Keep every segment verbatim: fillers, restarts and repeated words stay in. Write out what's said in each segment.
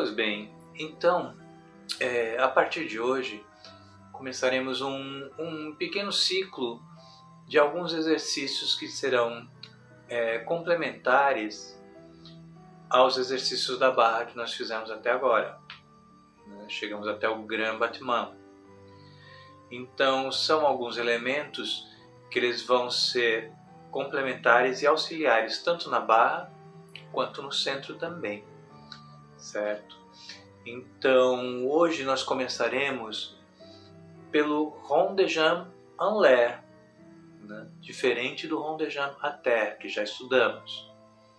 Pois bem, então, é, a partir de hoje, começaremos um, um pequeno ciclo de alguns exercícios que serão é, complementares aos exercícios da barra que nós fizemos até agora. Né? Chegamos até o Grand Battement. Então, são alguns elementos que eles vão ser complementares e auxiliares, tanto na barra quanto no centro também, certo? Então, hoje nós começaremos pelo rond de jambe en l'air, né? Diferente do rond de jambe à terre, que já estudamos.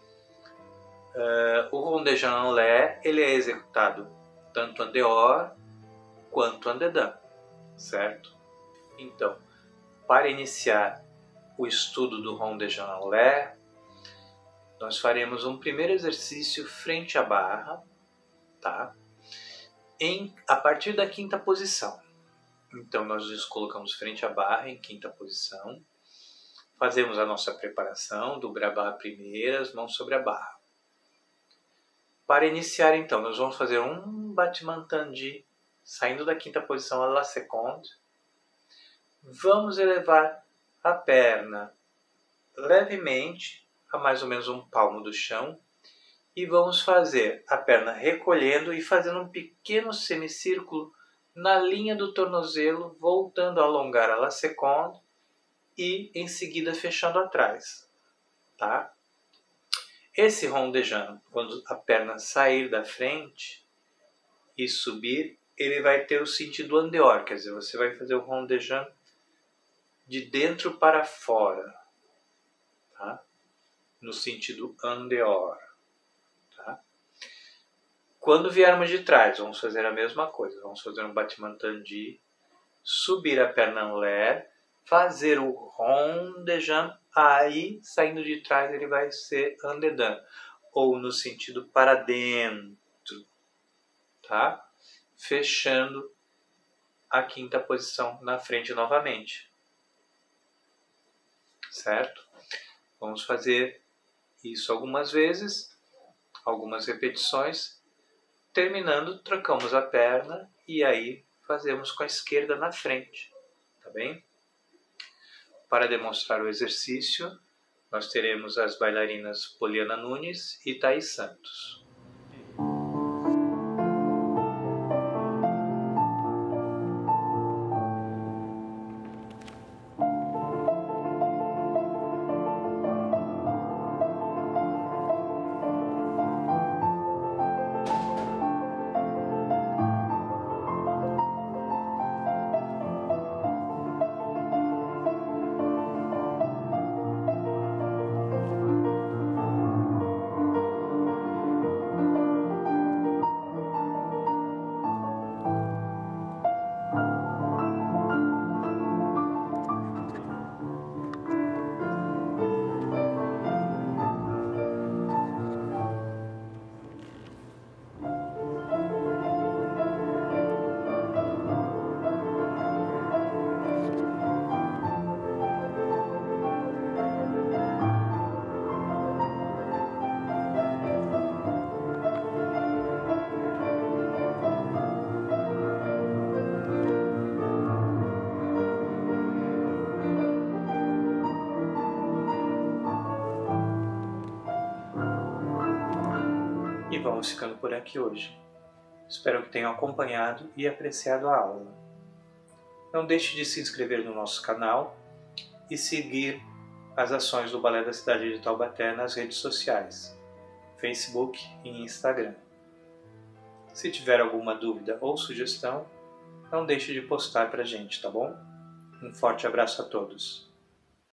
Uh, o rond de jambe en l'air ele é executado tanto en dehors quanto en dedans, certo? Então, para iniciar o estudo do rond de jambe en l'air, nós faremos um primeiro exercício frente à barra, tá? Em, a partir da quinta posição. Então, nós nos colocamos frente à barra em quinta posição. Fazemos a nossa preparação, dobrar a barra primeira, as mãos sobre a barra. Para iniciar, então, nós vamos fazer um battement tendu, saindo da quinta posição à la seconde. Vamos elevar a perna levemente, a mais ou menos um palmo do chão, e vamos fazer a perna recolhendo e fazendo um pequeno semicírculo na linha do tornozelo, voltando a alongar a la seconde e em seguida fechando atrás, tá? Esse rond de jambe, quando a perna sair da frente e subir, ele vai ter o sentido en dehors, quer dizer, você vai fazer o rond de jambe de dentro para fora, tá? No sentido en dehors, tá? Quando viermos de trás, vamos fazer a mesma coisa, vamos fazer um battement tendu, subir a perna en l'air, fazer o rond de jambe, aí saindo de trás ele vai ser en dedans, ou no sentido para dentro, tá? Fechando a quinta posição na frente novamente, certo? Vamos fazer isso algumas vezes, algumas repetições, terminando, trocamos a perna e aí fazemos com a esquerda na frente, tá bem? Para demonstrar o exercício, nós teremos as bailarinas Poliana Nunes e Thaís Santos. E vamos ficando por aqui hoje. Espero que tenham acompanhado e apreciado a aula. Não deixe de se inscrever no nosso canal e seguir as ações do Balé da Cidade de Taubaté nas redes sociais, Facebook e Instagram. Se tiver alguma dúvida ou sugestão, não deixe de postar pra gente, tá bom? Um forte abraço a todos!